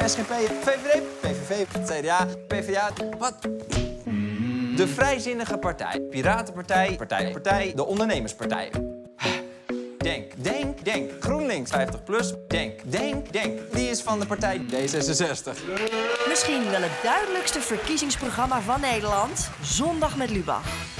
SGP, VVD, PVV, CDA, PvdA. Wat? De Vrijzinnige Partij, Piratenpartij, Partij, de Ondernemerspartij. Denk. GroenLinks 50PLUS. Denk. Die is van de partij D66. Misschien wel het duidelijkste verkiezingsprogramma van Nederland. Zondag met Lubach.